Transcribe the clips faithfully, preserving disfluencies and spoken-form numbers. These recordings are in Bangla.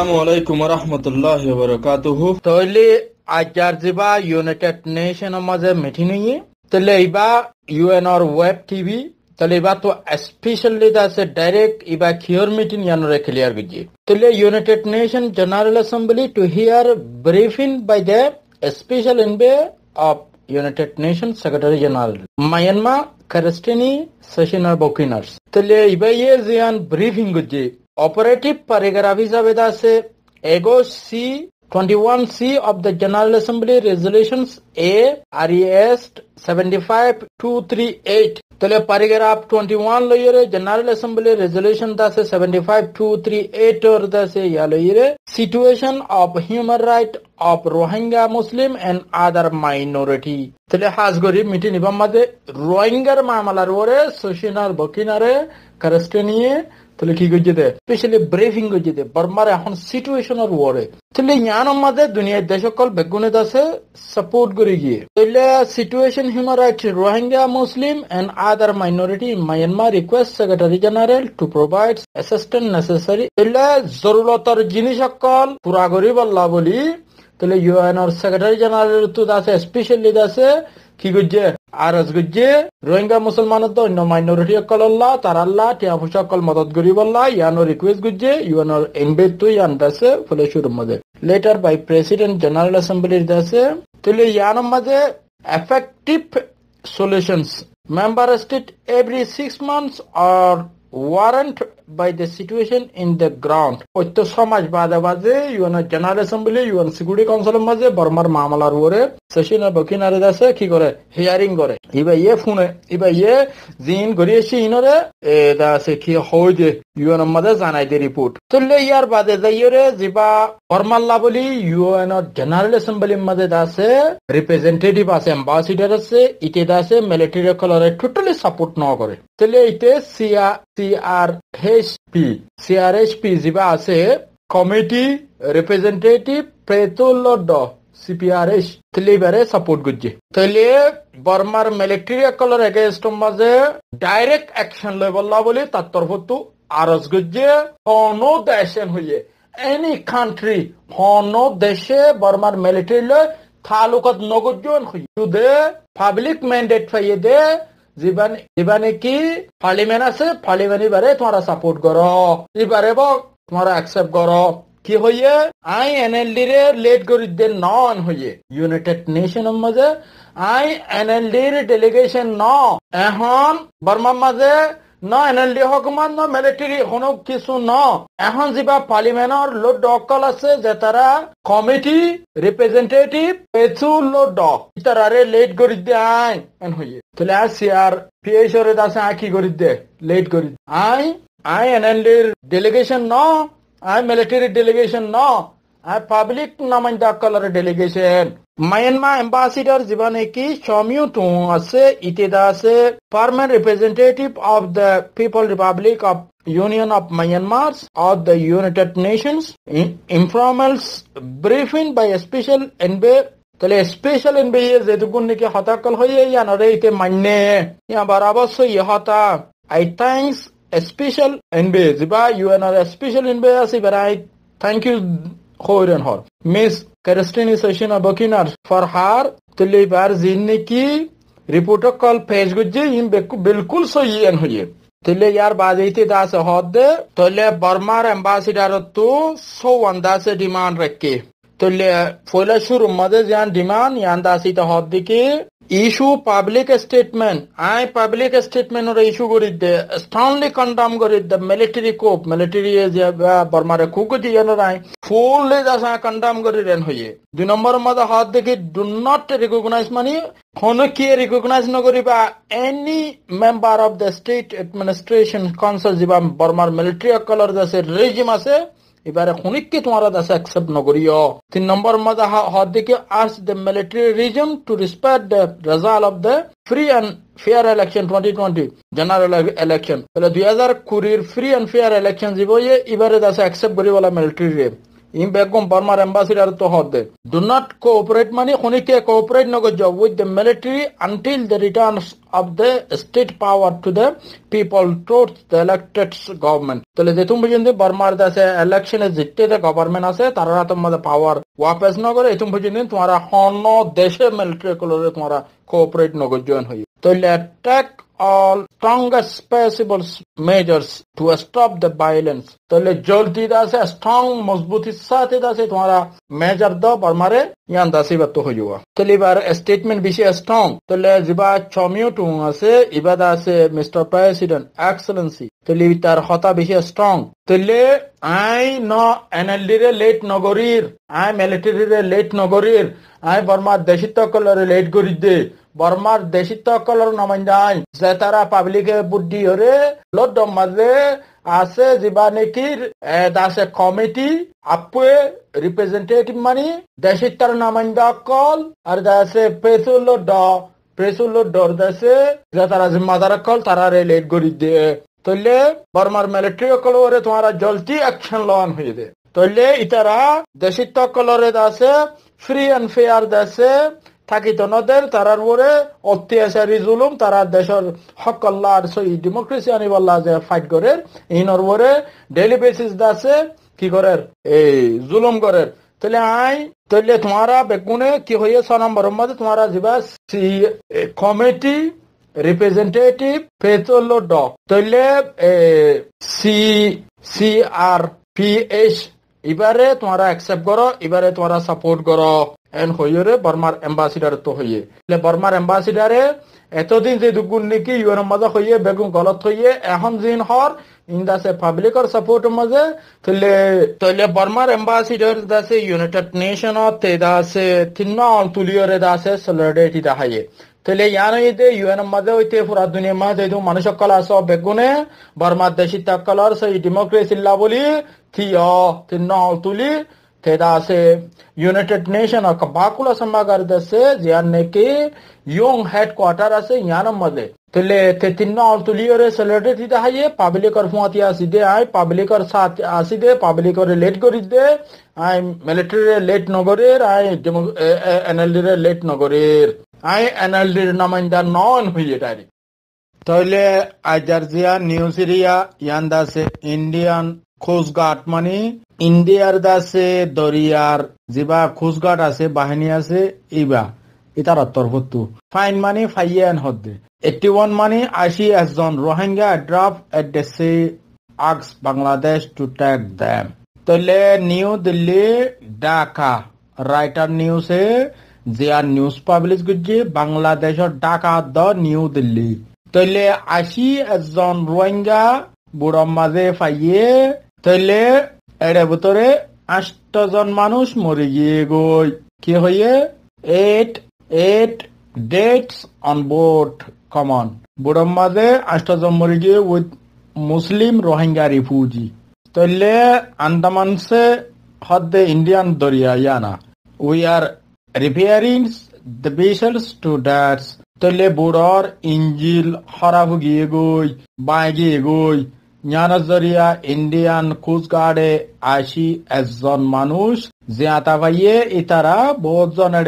আসসালামু আলাইকুম ওয়া রাহমাতুল্লাহি ওয়া বারাকাতুহু। তাহলে আজকের যেবা ইউনাইটেড নেশন মাঝে মিটিং নিয়ে তাহলে এইবা ইউএন আর ওয়েব টিভি তাহলে এবার তো স্পেশালি আছে ডাইরেক্ট এবার কিওর মিটিং ইয়ানরে ক্লিয়ার গিয়ে তাহলে United Nation General Assembly to hear briefing by the special envoy of United Nation secretary general Myanmar Christine Schraner বকিনার্স তাহলে এবার ইয়ে জিয়ান ব্রিফিং গিয়ে অপারেটিভ প্যারাগ্রাফ হিসাবে আছে এগো C twenty-one C of the General Assembly Resolutions A R E S seventy-five two thirty-eight তাহলে প্যারাগ্রাফ twenty-one লইরে জেনারেল অ্যাসেম্বলি রেজলিউশন দাসে seventy-five two thirty-eight ওর দাসে ইয়া লইরে situation of human right of Rohingya Muslim and other minority তাহলে হাজ গরিব মিটি নিবাম মাঝে রোহিঙ্গার মামলার ওরে সোশিনার বকিনারে কারেস্টেনিয়ে তাহলে কি করছে দে স্পেশালি ব্রিফিং করছে দে বর্মার এখন সিচুয়েশনের ওরে তাহলে ইয়ানোর মাঝে দুনিয়ার দেশ সকল বেগুনিত আছে সাপোর্ট করে গিয়ে তাহলে situation human rights Rohingya Muslim and other minority Myanmar request secretary general to provide assistance necessary তাহলে জরুরতর জিনিস সকল পুরা করি বললা বলি তাহলে ইউএনর সেক্রেটারি জেনারেল তো আছে স্পেশালি আছে কি করছে আর গজ্জে রোহিঙ্গা মুসলমান তো অন্য মাইনরিটি সকল আল্লাহ তার আল্লাহ টিয়া ফুসা সকল মদত করি বললা ইয়ানো রিকোয়েস্ট গজ্জে ইউএনর এনবে তো ইয়ান দাসে ফলে শুরুর মধ্যে লেটার বাই প্রেসিডেন্ট জেনারেল অ্যাসেম্বলির দাসে তাহলে ইয়ানোর মাঝে effective solutions member state every six months আর warrant by the situation in the ground ঐত্য সমাজ বাদে বাদে UN General Assembly UN security কাউন্সিলের মাঝে বর্মার মামলার ওরে সেশন বকিনারে দাসে কি করে হিয়ারিং করে ইবা ইয়ে ফোনে ইবা ইয়ে জিন গরিয়েছি ইনরে এ দাসে কি হয় যে ইউএন মাঝে জানাই দে রিপোর্ট তাহলে ইয়ার বাদে যাইরে জিবা ফরমাল্লা বলি ইউএন জেনারেল অ্যাসেম্বলির মাঝে দাসে রিপ্রেজেন্টেটিভ আছে অ্যাম্বাসিডার আছে ইতে দাসে মিলিটারি কলরে টোটালি সাপোর্ট ন করে তাহলে ইতে সিআ সিআর এইচপি সিআরএইচপি জিবা আছে কমিটি রিপ্রেজেন্টেটিভ প্রেতুলড সিপিআরএস তাহলে সাপোর্ট করছে তাহলে বর্মার মিলিটারি কলর এগেইনস্ট মাঝে ডাইরেক্ট অ্যাকশন লয় বললা বলে তার তরফ তো আরজ গজ্জে কোন দেশন হইয়ে এনি কান্ট্রি কোন দেশে বর্মার মিলিটারি লয় তালুকাত নগজন হই টু দে পাবলিক ম্যান্ডেট ফাইয়ে দে জীবন জীবনে কি পার্লিমেন্ট আছে পার্লিমেন্ট এবারে তোমরা সাপোর্ট করো এবারে তোমরা অ্যাকসেপ্ট করো কি হইয়ে আই এনএলডি রে লেট করি দে নন হইয়ে ইউনাইটেড নেশনের মাঝে আই এনএলডি র ডেলিগেশন ন এখন বর্মার মাঝে ন এনএলডি হকুমান ন মিলিটারি কোনো কিছু ন এখন যা পার্লিমেন্টর লোড ডকল আছে যে তারা কমিটি রিপ্রেজেন্টেটিভ পেছু লোড ডক তারারে লেট করি দে আই এন হইয়ে তাহলে আর সিআর পিএইচরে দাসে আই কি করি দে লেট করি আই আই এনএলডি র ডেলিগেশন ন আই মিলিটারি ডেলিগেশন ন আই পাবলিক নামাইন্দা কলর ডেলিগেশন মায়ানমার এম্বাসিডার জীবনে কি সমিউ টু আছে ইতে আছে permanent representative of the people republic of union of Myanmar of the United Nations informal briefing by special envoy তাহলে স্পেশাল এনবে যেটুকুন নাকি হতাকল হয়ে ইয়ানরে ইতে মান্যে ইয়া বরাবর ইয়ে হতা আই থ্যাঙ্কস স্পেশাল এনবে জিবা ইউএনআর স্পেশাল এনবে আছে বাই thank you Khoiren hor Miss Christine Seshina Bokinar for her tuli bar jinni ki report call page gujje in bilkul soyi en hoye tuli yar badeite da se hodde tuli Burmar ambassador to so wanda se demand rakke tuli fola shuru made jan demand yanda se ta hodde ki issue public statement I public statement or issue goridde strongly condemn goridde military coup military is Burma re coup di yanai fully dasa condemn goriden hoye দুই নম্বর মধ্যে হাত দেখি do not recognize money কোনো কি recognize ন করিবা any member of the state administration council জিবা Burma military color দাসে regime আছে এবারে খুনিককে তোমারা দাসে অ্যাকসেপ্ট ন করিও তিন নম্বর মধ্যে হাত দেখি ask the military regime to respect the result of the free and fair election twenty twenty general election তাহলে দুই হাজার কুড়ি এর free and fair election জিবয়ে এবারে দাসে অ্যাকসেপ্ট করি বলা মিলিটারি রে in begum Burma ambassador to hode. Do not cooperate money, honike cooperate no go with the military until the returns of the state power to the people towards the elected government. Tole de tum bujinde Burma da se election e jitte the government ase tarara tomade power वापस न करे तुम बजने तुम्हारा होनो देश मिलिट्री कलर तुम्हारा कोऑपरेट न join हुई तो attack all strongest possible measures to stop the violence तो ले जल्दी दा से strong मजबूती साथ दा से तुम्हारा मेजर दो बर्मारे यहाँ दासी बात तो हो जावा तो ले बार स्टेटमेंट विषय strong तो ले जिबा चौमियो टूंगा से इबादा से मिस्टर प्रेसिडेंट एक्सलेंसी तो ले तार होता विषय strong तो ले आई नो एनएलडी रे लेट नगरीर आई मिलिट्री रे लेट नगरीर आई बर्मा देशित कलर लेट गरी दे बर्मार देशित कलर नमाइंदाई जेतारा पब्लिक बुद्धि हरे लोड मजे आसे जिबाने की दासे कमिटी आपे रिप्रेजेंटेटिव मनी देशित नमाइंदा कॉल और दासे पेसुलो डॉ पेसुलो डॉर दासे जेतारा जिम्मेदार कॉल तारा रे लेट गरी दे तो ले बर्मार मिलिट्री कलर तुम्हारा जल्दी एक्शन लॉन हुई दे तो ले इतरा देशित कलर दासे फ्री एंड फेयर दासे থাকি তো নদের তারার উপরে অত্যাচারী জুলুম তারা দেশের হক আল্লাহর সই ডেমোক্রেসি আনিবাল্লাহ যে ফাইট করে ইনর উপরে ডেইলি বেসিস দাসে কি করে এই জুলুম করে তাহলে আই তাহলে তোমারা বেগুনে কি হইয়ে ছ নম্বরের মধ্যে তোমারা জিবা সি কমিটি রিপ্রেজেন্টেটিভ পেট্রোল ডক তাহলে সি সি আর পি এস এবারে তোমরা অ্যাকসেপ্ট করো এবারে তোমরা সাপোর্ট করো এন হইরে বর্মার অ্যাম্বাসিডার তো হইয়ে বর্মার অ্যাম্বাসিডারে এতদিন যে দুগুণ নাকি ইউএন মজা হইয়ে বেগুন গলত হইয়ে এখন দিন হর ইন্দাসে পাবলিকর সাপোর্ট মজে তলে তলে বর্মার অ্যাম্বাসিডার দাসে ইউনাইটেড নেশন তে দাসে তিন্না তুলিয়রে দাসে সলিডারিটি দাহায়ে তলে ইয়ানো ইতে ইউএন মজা হইতে পুরা দুনিয়া মজে দু মানুষ কলা সব বেগুনে বর্মার দেশি তাকলার সেই ডেমোক্রেসি লা বলি থিও তিন্না তুলি তেদাসে ইউনাইটেড নেশন অফ বাকুলা সমাগার দেশে জিয়ানে কি ইয়ং হেডকোয়ার্টার আছে ইয়ানোর মধ্যে তলে তেতিন্ন তুলিয়রে সেলিব্রিটি দাহায়ে পাবলিকর ফুয়াতি আসিদে আই পাবলিকর সাথ আসিদে পাবলিকর লেট করি দে আই মিলিটারি লেট নগরের আই এনএলডি রে লেট নগরের আই এনএলডি র নামাইন্দা নন হইয়ে ডাইরেক্ট তাহলে আজারজিয়া নিউজিরিয়া ইয়ান্দাসে ইন্ডিয়ান কোস্টগার্ড মানে ইন্ডিয়ার দাসে দরিয়ার জিবা কোস্টগার্ড আছে বাহিনী আছে ইবা ইতার তরফতু ফাইন মানে ফাইয়ান হদ্দে এইটি ওয়ান মানে আশি একজন Rohingya drop at the sea আক্স বাংলাদেশ টু টেক দেম তলে নিউ দিল্লি ঢাকা রাইটার নিউজে জিয়া নিউজ পাবলিশ করছে বাংলাদেশের ঢাকা দ নিউ দিল্লি তলে আশি একজন রোহিঙ্গা বুড়ার মাঝে ফাইয়ে তলে এর ভিতরে আষ্ট জন মানুষ মরে গিয়ে গই কি হইয়ে eight eight deaths on boat কমন বুড়ার মাঝে আষ্ট জন মরে গিয়ে উইথ মুসলিম রোহিঙ্গা রিফিউজি তলে আন্দামান সে হদ্দে ইন্ডিয়ান দরিয়া ইয়ানা we are repairing the vessels to that's তলে বুড়ার ইঞ্জিল খারাপ গিয়ে গই বাই গিয়ে গই জ্ঞানজরিয়া ইন্ডিয়ান কোস্টগার্ডে আশি একজন মানুষ জিয়াতা ভাইয়ে ইতারা বহুত জনের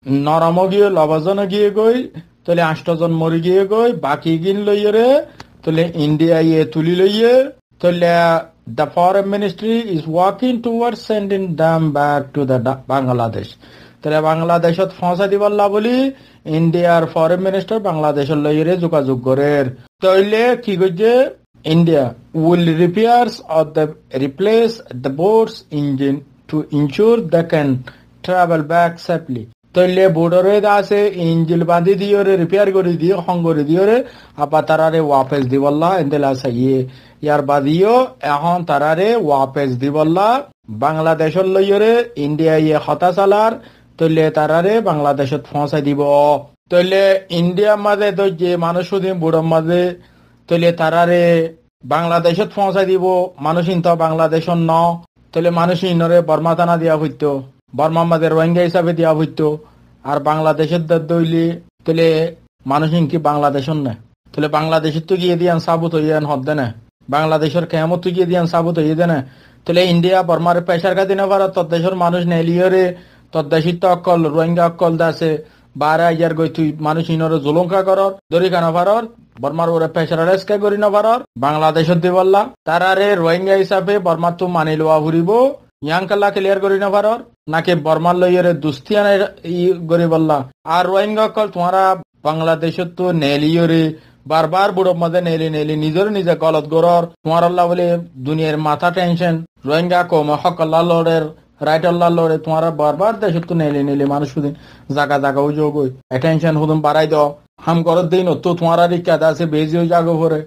নরম গিয়ে লবজন গিয়ে গই তলে আষ্টজন মরি গিয়ে গই বাকি গিন লইয়ে তলে ইন্ডিয়া ইয়ে তুলি লইয়ে তলে the foreign ministry is working towards sending them back to the Bangladesh তলে বাংলাদেশত ফসা দিবাল্লা বলি ইন্ডিয়ার ফরেন মিনিস্টার বাংলাদেশের লইয়ে যোগাযোগ করের তইলে কি কইছে India will repairs or the replace the boat's engine to ensure they can travel back safely. তইলে বোর্ডরে আছে ইঞ্জিল বাঁধি দিওরে রিপেয়ার করে দিও হং করে দিওরে আপা তারারে ওয়াপস দিবল্লা এন্দেলা সাইয়ে ইয়ার বাদিও এখন তারারে ওয়াপস দিবল্লা বাংলাদেশের লইরে ইন্ডিয়া ইয়ে হতা চালার তইলে তারারে বাংলাদেশত ফসাই দিব তইলে ইন্ডিয়া মাঝে তো যে মানুষ দিন বুড়োর মাঝে তলে তারারে বাংলাদেশত পৌঁছাই দিব মানুষ ইনতো বাংলাদেশত ন তলে মানুষ ইনরে বর্মা থানা দিয়া হইতো বর্মা মাঝে রোহিঙ্গা হিসাবে দিয়া হইতো আর বাংলাদেশের দইলি তলে মানুষ কি বাংলাদেশত না তলে বাংলাদেশের তো গিয়ে দিয়ান সাবুত হইয়ান হদ্দে না বাংলাদেশের কেমত তো গিয়ে দিয়ান সাবুত হইয়ে দে না তাহলে ইন্ডিয়া বর্মার প্রেসার কাদি না পারো তোর দেশের মানুষ নেলিয়রে তোর দেশিত অকল রোহিঙ্গা অকল দাসে বারে আইয়ার গই তুই মানুষ ইনরে জুলুঙ্কা করর দরি কানা পারর বর্মার ওরে প্রেসার রেস্কা করি না পারর বাংলাদেশত দি বললা তারারে রোহিঙ্গা হিসাবে বর্মা তো মানি লওয়া ফুরিব ইয়াংকাল্লা ক্লিয়ার করি না পারর নাকি বর্মার লইয়েরে দুস্তিয়ানে ই করি বললা আর রোহিঙ্গা অকল তোমারা বাংলাদেশত তো নেলিয়রে বারবার বুড়ো মধ্যে নেলি নেলি নিজের নিজে গলত গরর তোমার আল্লাহ বলে দুনিয়ার মাথা টেনশন রোহিঙ্গা কম হক আল্লাহ লড়ের রাইট আল্লাহ লড়ে তোমারা বারবার দেশে তো নেলি নেলি মানুষ সুদিন জাগা জাগা উজোগ টেনশন হুদুম বাড়াই দাও হাম করত দিন তো তোমারা রিকা আছে বেজি জাগো ভরে